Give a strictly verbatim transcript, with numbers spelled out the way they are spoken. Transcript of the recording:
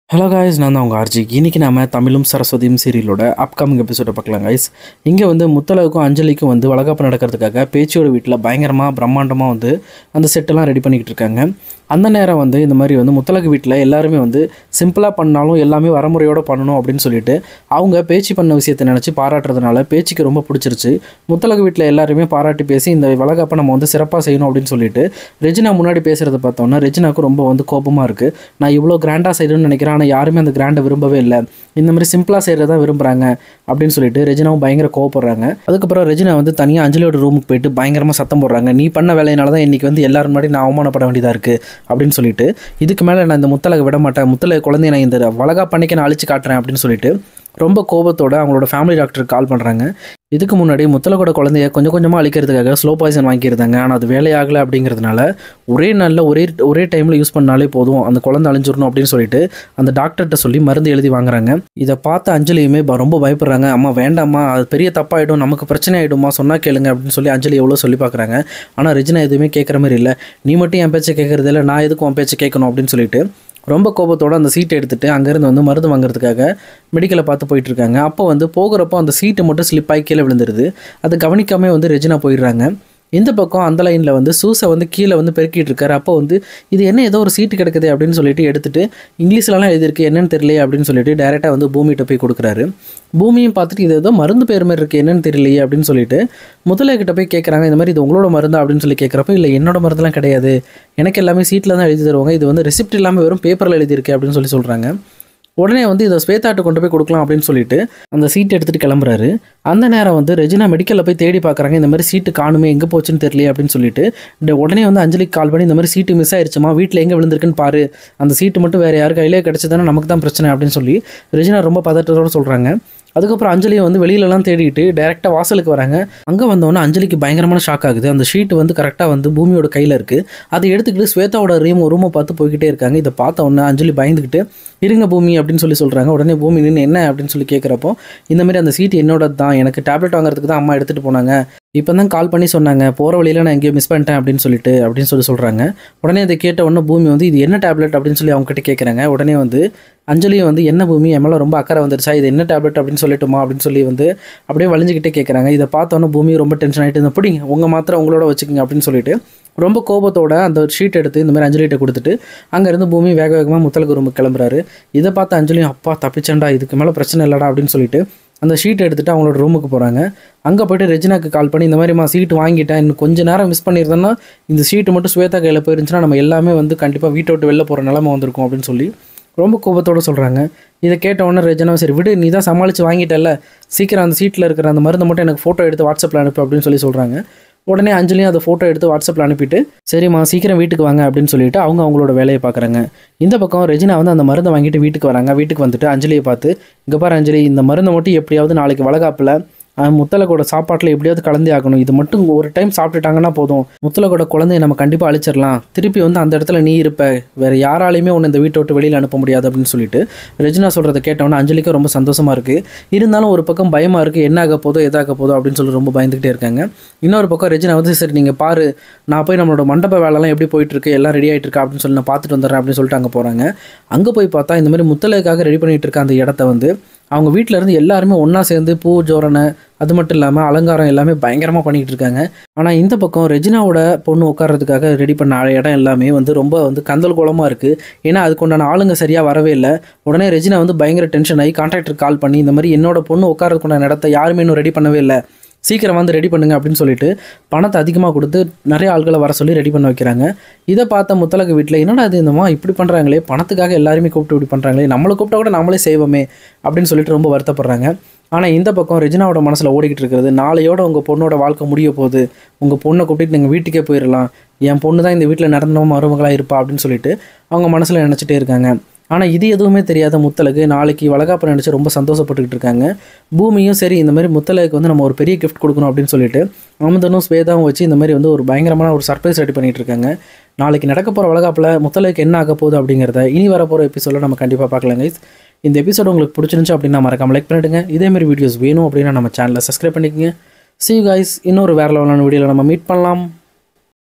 Hello guys, நான் தான் உங்கள் ஆர்ஜி. இன்றைக்கி நம்ம தமிழும் சரஸ்வதியும் சீரியலோட அப்கமிங் எபிசோடை பார்க்கலாம் காய்ஸ். இங்கே வந்து முத்தலகுக்கும் அஞ்சலிக்கும் வந்து வளகாப்பு நடக்கிறதுக்காக பேச்சியோட வீட்டில் பயங்கரமாக பிரம்மாண்டமாக வந்து அந்த செட்டெல்லாம் ரெடி பண்ணிக்கிட்டு இருக்காங்க. அந்த நேரம் வந்து இந்த மாதிரி வந்து முத்தலகு வீட்டில் எல்லாருமே வந்து சிம்பிளாக பண்ணாலும் எல்லாமே வரமுறையோடு பண்ணணும் அப்படின்னு சொல்லிட்டு அவங்க பேச்சு பண்ண விஷயத்தை நினச்சி பாராட்டுறதுனால பேச்சுக்கு ரொம்ப பிடிச்சிருச்சு. முத்தலகு வீட்டில் எல்லாருமே பாராட்டி பேசி இந்த வளகாப்பை நம்ம வந்து சிறப்பாக செய்யணும் அப்படின்னு சொல்லிட்டு ரெஜினா முன்னாடி பேசுகிறத பார்த்தோன்னா ரெஜினாவுக்கு ரொம்ப வந்து கோபமாக இருக்குது. நான் இவ்வளோ கிராண்டாக செய்யணும்னு நினைக்கிறேன், ஆனால் யாருமே அந்த கிராண்டை விரும்பவே இல்லை, இந்த மாதிரி சிம்பிளாக செய்கிறதா விரும்புகிறாங்க அப்படின்னு சொல்லிட்டு ரெஜினாவும் பயங்கர கோவப்படுறாங்க. அதுக்கப்புறம் ரெஜினா வந்து தனியாக அஞ்சலியோட ரூமுக்கு போயிட்டு பயங்கரமாக சத்தம் போடுறாங்க. நீ பண்ண வேலையினால தான் இன்றைக்கி வந்து எல்லாரும் முன்னாடி நான் அவமானப்பட வேண்டியதாக இருக்குது அப்படின்னு சொல்லிட்டு, இதுக்கு மேலே நான் இந்த முத்தலகை விட மாட்டேன், முத்தலகை குழந்தைய நான் இந்த வளகா பண்ணிக்க நான் அழிச்சு காட்டுறேன் அப்படின்னு சொல்லிட்டு ரொம்ப கோபத்தோடு அவங்களோட ஃபேமிலி டாக்டருக்கு கால் பண்ணுறாங்க. இதுக்கு முன்னாடி முத்தலகோட குழந்தைய கொஞ்சம் கொஞ்சமாக அழிக்கிறதுக்காக ஸ்லோ பாய்சன் வாங்கியிருந்தாங்க. ஆனால் அது வேலையாகலை அப்படிங்கிறதுனால ஒரே நாளில் ஒரே ஒரே டைமில் யூஸ் பண்ணாலே போதும், அந்த குழந்தை அழிஞ்சிடணும் அப்படின்னு சொல்லிட்டு அந்த டாக்டர்கிட்ட சொல்லி மருந்து எழுதி வாங்குறாங்க. இதை பார்த்து அஞ்சலியுமே ரொம்ப பயப்படுறாங்க. அம்மா வேண்டாம்மா, அது பெரிய தப்பாயிடும், நமக்கு பிரச்சனை ஆகிடுமா, சொன்னால் கேளுங்க அப்படின்னு சொல்லி அஞ்சலி எவ்வளோ சொல்லி பார்க்குறாங்க. ஆனால் ரெஜினா எதுவுமே கேட்குற மாதிரி இல்லை. நீ மட்டும் என் பேச்சை கேட்குறது இல்லை, நான் எதுக்கும் உன் பேச்சை கேட்கணும் அப்படின்னு சொல்லிட்டு ரொம்ப கோபத்தோடு அந்த சீட்டை எடுத்துகிட்டு அங்கேருந்து வந்து மருந்து வாங்குறதுக்காக மெடிக்கலை பார்த்து போயிட்டுருக்காங்க. அப்போ வந்து போகிறப்போ அந்த சீட்டு மட்டும் ஸ்லிப் ஆகி கீழே விழுந்துருது. அதை கவனிக்காமே வந்து ரெஜினா போயிடுறாங்க. இந்த பக்கம் அந்த லைனில் வந்து சூஸை வந்து கீழே வந்து பெருக்கிட்டு இருக்காரு. அப்போ வந்து இது என்ன ஏதோ ஒரு சீட்டு கிடக்குது அப்படின்னு சொல்லிட்டு எடுத்துகிட்டு இங்கிலீஷ்லலாம் எழுதிருக்கு, என்னன்னு தெரியலையே அப்படின்னு சொல்லிட்டு டேரெக்டாக வந்து பூமிகிட்ட போய் கொடுக்குறாரு. பூமியும் பார்த்துட்டு இது ஏதோ மருந்து பேர் மாதிரி இருக்குது, என்னன்னு தெரியலையே அப்படின்னு சொல்லிட்டு முதலைக்கிட்ட போய் கேட்குறாங்க. இந்த மாதிரி இது உங்களோட மருந்தா அப்படின்னு சொல்லி கேட்குறப்போ, இல்லை என்னோட மருந்துலாம் கிடையாது, எனக்கு எல்லாமே சீட்டில் தான் எழுதி தருவாங்க, இது வந்து ரெசிப்ட் இல்லாமல் வெறும் பேப்பரில் எழுதியிருக்கு அப்படின்னு சொல்லி சொல்கிறாங்க. உடனே வந்து இதை ஸ்வேதாட்டு கொண்டு போய் கொடுக்கலாம் அப்படின்னு சொல்லிட்டு அந்த சீட் எடுத்துகிட்டு கிளம்புறாரு. அந்த நேரம் வந்து ரெஜினா மெடிக்கலில் போய் தேடி பார்க்குறாங்க. இந்த மாதிரி சீட்டு காணுமே, எங்கே போச்சுன்னு தெரியலையே அப்படின்னு சொல்லிட்டு உடனே வந்து அஞ்சலிக்கு கால் பண்ணி இந்த மாதிரி சீட்டு மிஸ் ஆயிடுச்சுமா, வீட்டில் எங்கே விழுந்திருக்குன்னு பாரு, அந்த சீட்டு மட்டும் வேறு யாரு கையிலே கிடச்சதுன்னா நமக்கு தான் பிரச்சனை அப்படின்னு சொல்லி ரெஜினா ரொம்ப பதட்டத்தோடு சொல்கிறாங்க. அதுக்கப்புறம் அஞ்சலியை வந்து வெளியிலலாம் தேடிட்டு டேரெக்டாக வாசலுக்கு வராங்க. அங்கே வந்தோன்னே அஞ்சலிக்கு பயங்கரமான ஷாக் ஆகுது. அந்த ஷீட்டு வந்து கரெக்டாக வந்து பூமியோட கையில் இருக்குது. அதை எடுத்துக்கிட்டு ஸ்வேதாவோட ரூம் ரூமை பார்த்து போய்கிட்டே இருக்காங்க. இதை பார்த்த உடனே அஞ்சலி பயந்துக்கிட்டு இருங்க பூமி அப்படின்னு சொல்லி சொல்கிறாங்க. உடனே பூமி நின்று என்ன அப்படின்னு சொல்லி கேட்குறப்போ, இந்தமாதிரி அந்த சீட்டு என்னோட தான், எனக்கு டேப்லெட் வாங்குறதுக்கு தான் அம்மா எடுத்துகிட்டு போனாங்க, இப்போ தான் கால் பண்ணி சொன்னாங்க, போகிற வழியில் நான் எங்கேயோ மிஸ் பண்ணிட்டேன் அப்படின்னு சொல்லிட்டு அப்படின்னு சொல்லி சொல்கிறாங்க. உடனே அதை கேட்ட உடனே பூமி வந்து இது என்ன டேப்லெட் அப்படின்னு சொல்லி அவங்ககிட்ட கேட்குறாங்க. உடனே வந்து அஞ்சலியும் வந்து என்ன பூமி என் மேலே ரொம்ப அக்கறை வந்துருச்சா, இது என்ன டேப்லெட் அப்படின்னு சொல்லிட்டுமா அப்படின்னு சொல்லி வந்து அப்படியே வலிஞ்சிக்கிட்டே கேட்குறாங்க. இதை பார்த்தோன்னே பூமி ரொம்ப டென்ஷன் ஆகிட்டு, இந்த பிடிங்க உங்கள் மாத்திரம் உங்களோட வச்சுக்கோங்க அப்படின்னு சொல்லிட்டு ரொம்ப கோபத்தோட அந்த ஷீட் எடுத்து இந்த மாதிரி அஞ்சலிகிட்ட கொடுத்துட்டு அங்கேருந்து பூமி வேக வேகமாக முத்தலகு ரூமுக்கு கிளம்புறாரு. இதை பார்த்து அஞ்சலியும் அப்பா தப்பிச்சண்டா, இதுக்கு மேலே பிரச்சனை இல்லைடா அப்படின்னு சொல்லிட்டு அந்த ஷீட்டை எடுத்துகிட்டு அவங்களோட ரூமுக்கு போகிறாங்க. அங்கே போய்ட்டு ரெஜினாக்கு கால் பண்ணி இந்த மாதிரிமா சீட்டு வாங்கிட்டேன், இன்னும் கொஞ்சம் நேரம் மிஸ் பண்ணியிருந்தேன்னா இந்த சீட்டு மட்டும் ஸ்வேதா கையில் போயிருந்துச்சுன்னா நம்ம எல்லாமே வந்து கண்டிப்பாக வீட்டை விட்டு வெளில போகிற நிலமை வந்திருக்கும் அப்படின்னு சொல்லி ரொம்ப கோபத்தோடு சொல்கிறாங்க. இதை கேட்ட உடனே ரெஜினா சரி விடு, நீ தான் சமாளித்து வாங்கிட்டல, சீக்கிரம் அந்த சீட்டில் இருக்கிற அந்த மருந்தை மட்டும் எனக்கு ஃபோட்டோ எடுத்து வாட்ஸ்அப்பில் அனுப்பு அப்படின்னு சொல்லி சொல்கிறாங்க. உடனே அஞ்சலியும் அதை ஃபோட்டோ எடுத்து வாட்ஸ்அப்பில் அனுப்பிட்டு சரிம்மா சீக்கிரம் வீட்டுக்கு வாங்க அப்படின்னு சொல்லிட்டு அவங்க அவங்களோட வேலையை பார்க்குறாங்க. இந்த பக்கம் ரெஜினா வந்து அந்த மருந்தை வாங்கிட்டு வீட்டுக்கு வராங்க. வீட்டுக்கு வந்துட்டு அஞ்சலியை பார்த்து, இங்கே பாரு அஞ்சலி, இந்த மருந்தை மட்டும் எப்படியாவது நாளைக்கு வளகாப்பில் முத்தலகோட சாப்பாட்டில் எப்படியாவது கலந்தே ஆகணும், இது மட்டும் ஒரு டைம் சாப்பிட்டுட்டாங்கன்னா போதும், முத்தலகோட குழந்தைய நம்ம கண்டிப்பாக அழிச்சிடலாம், திருப்பி வந்து அந்த இடத்துல நீ இருப்ப, வேறு யாராலையுமே உன்னை இந்த வீட்டை விட்டு வெளியில் அனுப்ப முடியாது அப்படின்னு சொல்லிட்டு ரெஜினா சொல்கிறத கேட்டவொன்னே அஞ்சலிக்கும் ரொம்ப சந்தோஷமாக இருக்குது. இருந்தாலும் ஒரு பக்கம் பயமாக இருக்குது, என்ன ஆக போதோ எதாக போதோ அப்படின்னு சொல்லி ரொம்ப பயந்துக்கிட்டே இருக்காங்க. இன்னொரு பக்கம் ரெஜினா வந்து சரி நீங்கள் பாரு, நான் போய் நம்மளோட மண்டப வேலைலாம் எப்படி போயிட்டுருக்கு, எல்லாம் ரெடி ஆகிட்டு இருக்கா அப்படின்னு சொல்லி நான் பார்த்துட்டு வந்துடுறேன் அப்படின்னு சொல்லிட்டு அங்கே போகிறாங்க. அங்கே போய் பார்த்தா இந்த மாதிரி முத்தலகுக்காக ரெடி பண்ணிகிட்டு இருக்க அந்த இடத்த வந்து அவங்க வீட்டில் இருந்து எல்லாருமே ஒன்றா சேர்ந்து பூ ஜோரணை அது மட்டும் இல்லாமல் அலங்காரம் எல்லாமே பயங்கரமாக பண்ணிக்கிட்டு இருக்காங்க. ஆனால் இந்த பக்கம் ரெஜினாவோட பொண்ணு உட்கார்றதுக்காக ரெடி பண்ண இடம் எல்லாமே வந்து ரொம்ப வந்து கந்தல் கோலமாக இருக்குது. ஏன்னா அதுக்குண்டான ஆளுங்க சரியாக வரவே இல்லை. உடனே ரெஜினா வந்து பயங்கர டென்ஷன் ஆகி கான்ட்ராக்டருக்கு கால் பண்ணி இந்த மாதிரி என்னோட பொண்ணு உட்காரதுக்குண்டான இடத்த யாருமே இன்னும் ரெடி பண்ணவே இல்லை, சீக்கிரம் வந்து ரெடி பண்ணுங்க அப்படின்னு சொல்லிட்டு பணத்தை அதிகமாக கொடுத்து நிறைய ஆள்களை வர சொல்லி ரெடி பண்ண வைக்கிறாங்க. இதை பார்த்த முத்தலகு வீட்டில் என்னடா அது இந்தமா இப்படி பண்ணுறாங்களே, பணத்துக்காக எல்லாருமே கூப்பிட்டு இப்படி பண்ணுறாங்களே, நம்மளை கூப்பிட்டா கூட நம்மளே செய்வோமே அப்படின்னு சொல்லிட்டு ரொம்ப வருத்தப்படுறாங்க. ஆனால் இந்த பக்கம் ரெஜினாவோட மனசில் ஓடிக்கிட்டு இருக்கிறது, நாளையோட உங்கள் பொண்ணோட வாழ்க்கை முடிய போகுது, உங்கள் பொண்ணை கூப்பிட்டு நீங்கள் வீட்டுக்கே போயிடலாம், என் பொண்ணு தான் இந்த வீட்டில் நடந்த மருமகளாக இருப்பா அப்படின்னு சொல்லிட்டு அவங்க மனசில் நினச்சிட்டே இருக்காங்க. ஆனால் இது எதுவுமே தெரியாத முத்தலகு நாளைக்கு வளகாப்பு நினச்சி ரொம்ப சந்தோஷப்பட்டுக்கிட்டு இருக்காங்க. பூமியும் சரி இந்த மாதிரி முத்தலகுக்கு வந்து நம்ம ஒரு பெரிய கிஃப்ட் கொடுக்கணும் அப்படின்னு சொல்லிட்டு அமுதனும் ஸ்வேதாவும் வச்சு இந்த மாதிரி வந்து ஒரு பயங்கரமான ஒரு சர்ப்ரைஸ் ரெடி பண்ணிகிட்டு இருக்காங்க. நாளைக்கு நடக்க போகிற வளகாப்பில் முத்தலகுக்கு என்ன ஆக போகுது அப்படிங்கிறத இனி வர போகிற எபிசோடில் நம்ம கண்டிப்பாக பார்க்கலாங்க. இந்த எபிசோடு உங்களுக்கு பிடிச்சிருந்துச்சு அப்படின்னா மறக்காம லைக் பண்ணிவிடுங்க. இதேமாதிரி வீடியோஸ் வேணும் அப்படின்னா நம்ம சேனலை சப்ஸ்கிரைப் பண்ணிக்கோங்க. See you guys, இன்னொரு வேறு லெவலான வீடியோவில் நம்ம மீட் பண்ணலாம்.